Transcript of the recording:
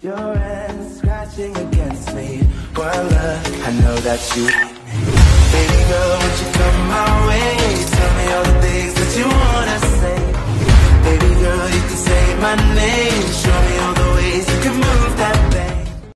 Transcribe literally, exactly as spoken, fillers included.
Your hands scratching against me. Well, look, I know that you want me. Baby girl, won't you come my way? Tell me all the things that you wanna say. Baby girl, you can say my name.